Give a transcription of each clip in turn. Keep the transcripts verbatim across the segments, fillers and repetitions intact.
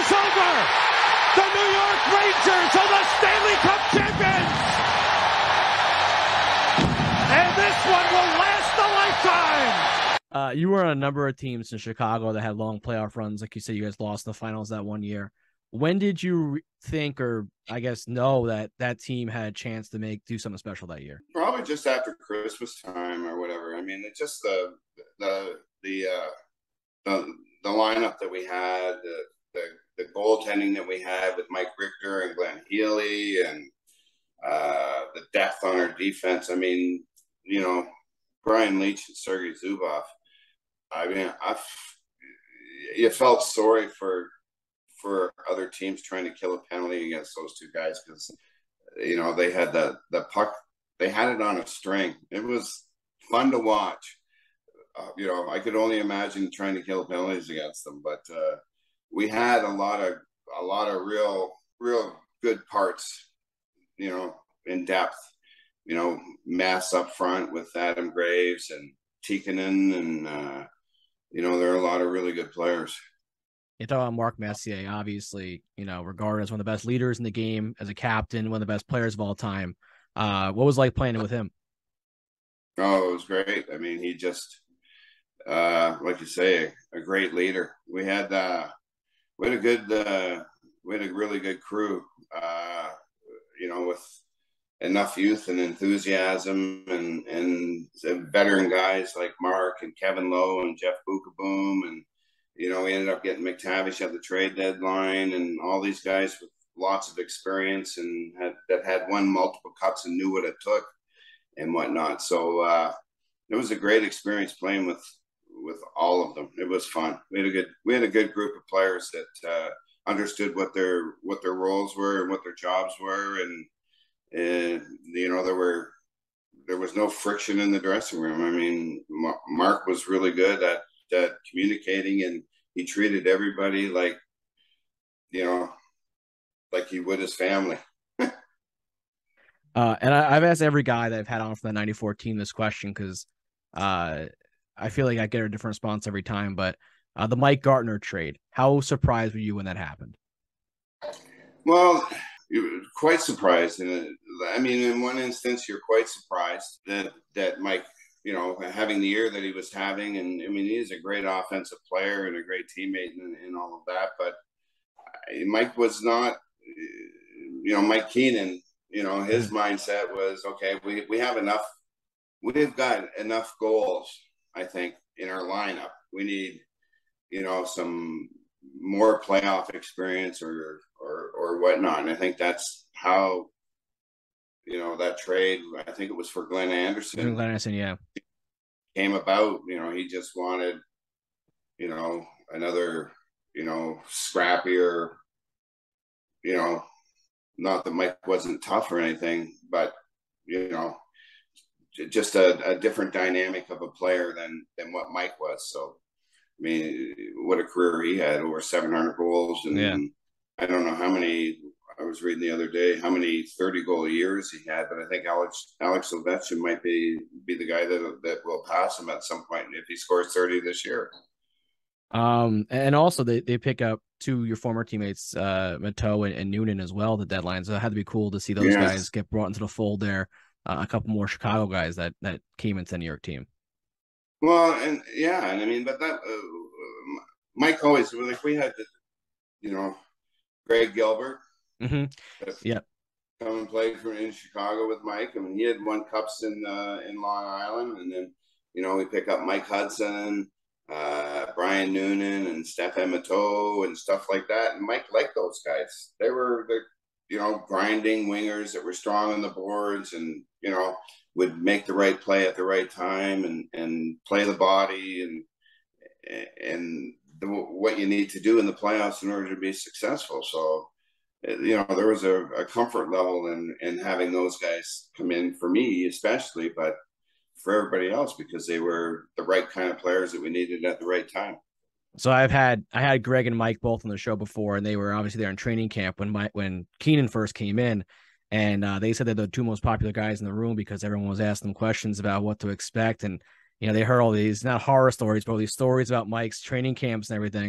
is over. The New York Rangers are the Stanley Cup champions. And this one will last a lifetime. Uh, you were on a number of teams in Chicago that had long playoff runs. Like you said, you guys lost in the finals that one year. When did you think, or I guess know, that that team had a chance to make do something special that year? Probably just after Christmas time or whatever. I mean, it's just the the the uh, the, the lineup that we had, the, the the goaltending that we had with Mike Richter and Glenn Healy, and uh, the depth on our defense. I mean, you know, Brian Leach and Sergei Zubov. I mean, I you felt sorry for. for other teams trying to kill a penalty against those two guys, because, you know, they had the, the puck, they had it on a string. It was fun to watch. Uh, you know, I could only imagine trying to kill penalties against them, but uh, we had a lot of, a lot of real, real good parts, you know, in depth, you know, Mass up front with Adam Graves and Tikkanen, and, uh, you know, there are a lot of really good players. You talk about Mark Messier, obviously, you know, regarded as one of the best leaders in the game, as a captain, one of the best players of all time. Uh, what was it like playing with him? Oh, it was great. I mean, he just, uh, like you say, a great leader. We had, uh, we had a good, uh, we had a really good crew, uh, you know, with enough youth and enthusiasm, and, and veteran guys like Mark and Kevin Lowe and Jeff Bukaboom, and, you know, we ended up getting McTavish at the trade deadline, and all these guys with lots of experience and had, that had won multiple cups and knew what it took and whatnot. So uh, it was a great experience playing with with all of them. It was fun. We had a good we had a good group of players that uh, understood what their what their roles were and what their jobs were, and and you know there were there was no friction in the dressing room. I mean, Mark was really good at. at communicating, and he treated everybody like, you know, like he would his family. uh, and I, I've asked every guy that I've had on from the ninety-four team this question, because uh, I feel like I get a different response every time. But uh, the Mike Gartner trade, how surprised were you when that happened? Well, you're quite surprised. And I mean, in one instance, you're quite surprised that that Mike, you know, having the year that he was having. And I mean, he's a great offensive player and a great teammate and, and all of that. But Mike was not, you know, Mike Keenan, you know, his mindset was, okay, we, we have enough, we've got enough goals, I think, in our lineup. We need, you know, some more playoff experience or, or, or whatnot. And I think that's how, you know, that trade, I think it was for Glenn Anderson. Glenn Anderson, yeah. Came about, you know, he just wanted, you know, another, you know, scrappier, you know, not that Mike wasn't tough or anything, but, you know, just a, a different dynamic of a player than, than what Mike was. So, I mean, what a career he had, over seven hundred goals. And yeah. I don't know how many, I was reading the other day how many thirty goal years he had, but I think Alex Alex Ovechkin might be be the guy that that will pass him at some point if he scores thirty this year. Um, and also they, they pick up two of your former teammates, uh, Mateau and, and Noonan as well, the deadline. So it had to be cool to see those yes. guys get brought into the fold there. Uh, a couple more Chicago guys that that came into the New York team. Well, and yeah, and I mean, but that uh, Mike always, like, we had, the, you know, Greg Gilbert. Mm-hmm. Yeah, come and played for in Chicago with Mike. I mean, he had won cups in uh, in Long Island, and then, you know, we pick up Mike Hudson, uh, Brian Noonan, and Stefan Mateau and stuff like that. And Mike liked those guys. They were the, you know, grinding wingers that were strong on the boards, and, you know, would make the right play at the right time, and and play the body, and and the, what you need to do in the playoffs in order to be successful. So, you know, there was a, a comfort level in, in having those guys come in, for me especially, but for everybody else, because they were the right kind of players that we needed at the right time. So I've had I had Greg and Mike both on the show before, and they were obviously there in training camp when Mike, when Keenan first came in, and uh, they said they're the two most popular guys in the room because everyone was asking them questions about what to expect, and you know, they heard all these, not horror stories, but all these stories about Mike's training camps and everything.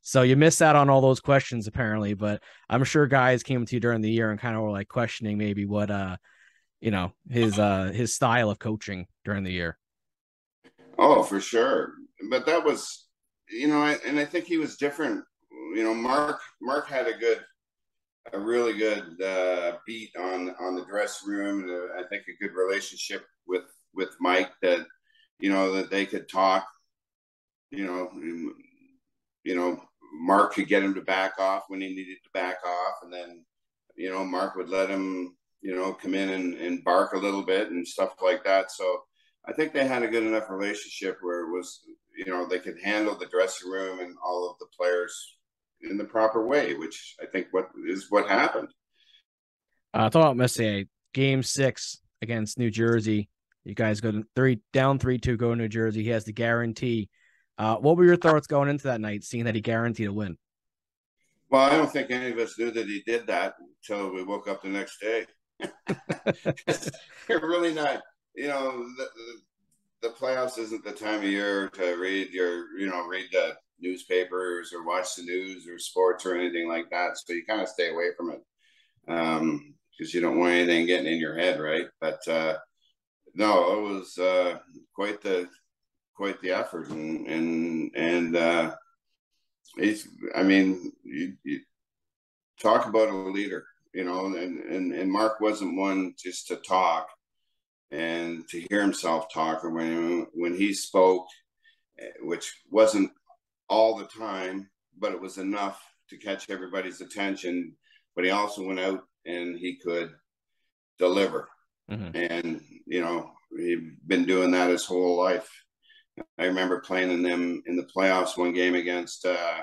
So you missed out on all those questions apparently, but I'm sure guys came to you during the year and kind of were like questioning maybe what uh you know his uh his style of coaching during the year. Oh, for sure. But that was, you know, I, and I think he was different. You know, Mark Mark had a good, a really good uh, beat on on the dressing room. And uh, I think a good relationship with with Mike that, you know, that they could talk. You know, you know, Mark could get him to back off when he needed to back off, and then, you know, Mark would let him, you know, come in and, and bark a little bit and stuff like that. So I think they had a good enough relationship where it was, you know, they could handle the dressing room and all of the players in the proper way, which I think what is what happened. Uh, talking about Messier, game six against New Jersey. You guys go to three down three two, go to New Jersey. He has the guarantee. Uh, what were your thoughts going into that night, seeing that he guaranteed a win? Well, I don't think any of us knew that he did that until we woke up the next day. You're really not, you know, the, the playoffs isn't the time of year to read your, you know, read the newspapers or watch the news or sports or anything like that. So you kind of stay away from it um, because you don't want anything getting in your head, right? But uh, no, it was uh, quite the quite the effort, and and and uh, it's. I mean, you, you talk about a leader, you know, and and and Mark wasn't one just to talk and to hear himself talk, or when when he spoke, which wasn't all the time, but it was enough to catch everybody's attention. But he also went out and he could deliver, mm-hmm. and you know, he'd been doing that his whole life. I remember playing in them in the playoffs one game against, uh,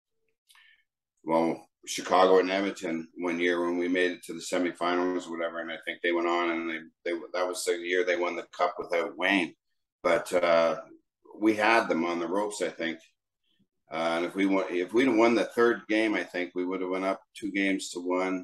well, Chicago and Edmonton one year when we made it to the semifinals or whatever, and I think they went on and they, they that was the year they won the cup without Wayne. But uh, we had them on the ropes, I think. Uh, and if we won, if we'd won the third game, I think we would have went up two games to one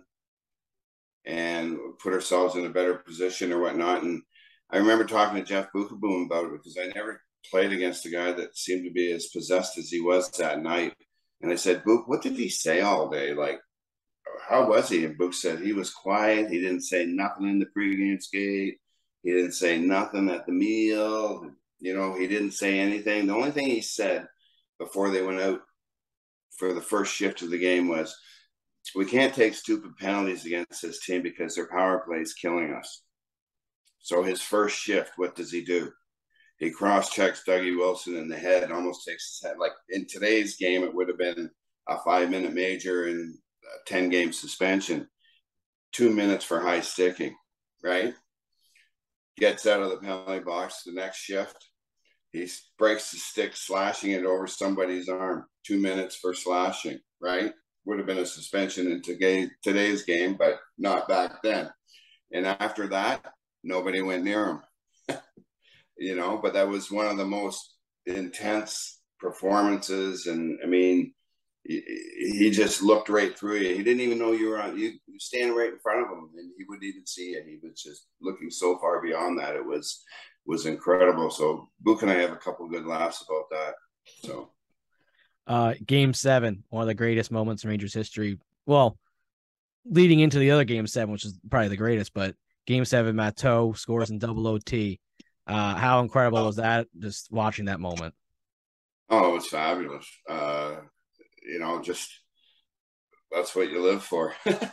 and put ourselves in a better position or whatnot. And I remember talking to Jeff Bukaboom about it because I never played against a guy that seemed to be as possessed as he was that night. And I said, Book, what did he say all day? Like, how was he? And Book said he was quiet. He didn't say nothing in the pregame skate. He didn't say nothing at the meal. You know, he didn't say anything. The only thing he said before they went out for the first shift of the game was, we can't take stupid penalties against this team because their power play is killing us. So his first shift, what does he do? He cross-checks Dougie Wilson in the head, almost takes his head. Like in today's game, it would have been a five-minute major and a ten-game suspension. Two minutes for high sticking, right? Gets out of the penalty box the next shift. He breaks the stick, slashing it over somebody's arm. Two minutes for slashing, right? Would have been a suspension in today's game, but not back then. And after that, nobody went near him. You know, but that was one of the most intense performances. And I mean, he, he just looked right through you. He didn't even know you were on, you, you stand right in front of him and he wouldn't even see you. He was just looking so far beyond that. It was, was incredible. So Book and I have a couple of good laughs about that. So. Uh, game seven, one of the greatest moments in Rangers history. Well, leading into the other game seven, which is probably the greatest, but game seven, Matteau scores in double O T. Uh, how incredible was that? Just watching that moment. Oh, it was fabulous. Uh, you know, just that's what you live for.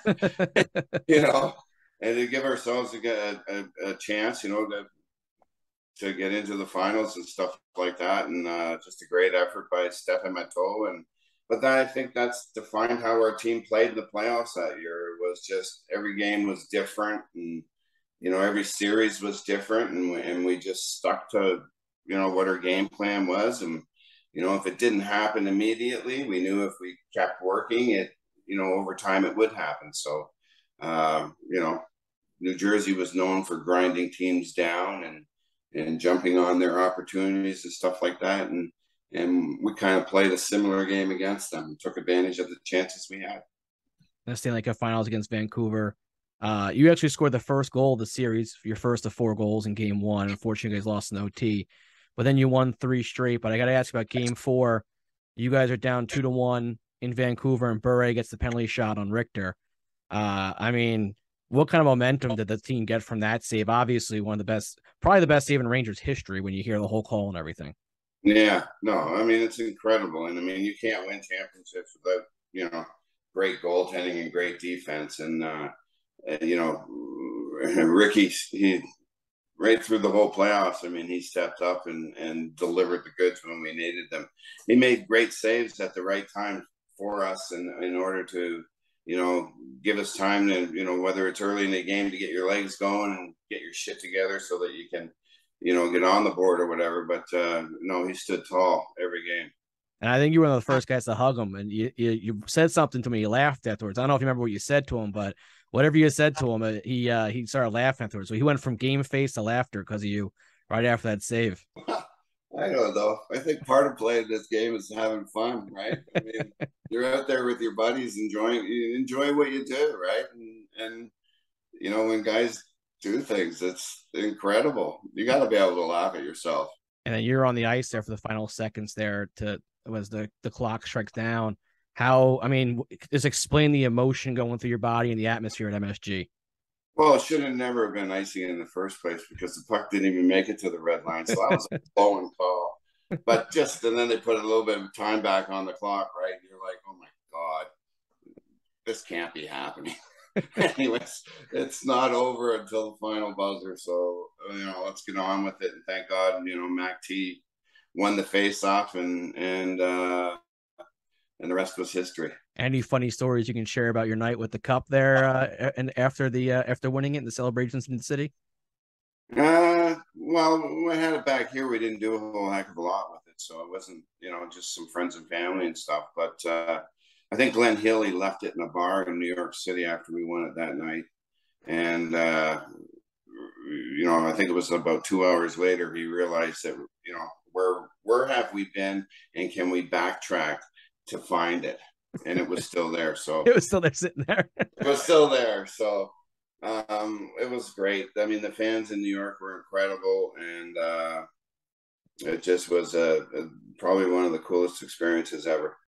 You know, and to give ourselves a, a, a chance, you know, to to get into the finals and stuff like that, and uh, just a great effort by Stephen Matteau. And but that, I think that's defined how our team played in the playoffs that year. It was just every game was different, and you know, every series was different, and we, and we just stuck to, you know, what our game plan was. And, you know, if it didn't happen immediately, we knew if we kept working it, you know, over time it would happen. So, uh, you know, New Jersey was known for grinding teams down and, and jumping on their opportunities and stuff like that. And, and we kind of played a similar game against them and took advantage of the chances we had. The Stanley Cup Finals against Vancouver. Uh, you actually scored the first goal of the series, your first of four goals in game one. Unfortunately, you guys lost in O T, but then you won three straight. But I got to ask about game four. You guys are down two to one in Vancouver, and Bure gets the penalty shot on Richter. Uh, I mean, what kind of momentum did the team get from that save? Obviously, one of the best, probably the best save in Rangers history when you hear the whole call and everything. Yeah, no, I mean, it's incredible. And I mean, you can't win championships without, you know, great goaltending and great defense. And, uh, and you know, Ricky, he right through the whole playoffs, I mean, he stepped up and, and delivered the goods when we needed them. He made great saves at the right time for us, and in order to, you know, give us time to, you know, whether it's early in the game to get your legs going and get your shit together so that you can, you know, get on the board or whatever. But uh, no, he stood tall every game. And I think you were one of the first guys to hug him. And you, you, you said something to me. You laughed afterwards. I don't know if you remember what you said to him, but whatever you said to him, he uh, he started laughing afterwards. So he went from game face to laughter because of you right after that save. I don't know. I think part of playing this game is having fun, right? I mean, you're out there with your buddies, enjoying you enjoy what you do, right? And and you know, when guys do things, it's incredible. You got to be able to laugh at yourself. And then you're on the ice there for the final seconds there to was the the clock strikes down. How, I mean, just explain the emotion going through your body and the atmosphere at M S G. Well, it should have never been icing in the first place because the puck didn't even make it to the red line. So that was a blowing call. But just, and then they put a little bit of time back on the clock, right? And you're like, oh my God, this can't be happening. Anyways, it's not over until the final buzzer. So, you know, let's get on with it. And thank God, you know, Mac T won the face off, and, and, uh, and the rest was history. Any funny stories you can share about your night with the cup there, uh, and after the uh, after winning it and the celebrations in the city? Uh, well, when we had it back here, we didn't do a whole heck of a lot with it, so it wasn't, you know, just some friends and family and stuff. But uh, I think Glenn Healy left it in a bar in New York City after we won it that night, and uh, you know, I think it was about two hours later he realized that, you know, where where have we been, and can we backtrack to find it? And it was still there. So it was still there sitting there. It was still there. So um, it was great. I mean, the fans in New York were incredible, and uh, it just was a, a, probably one of the coolest experiences ever.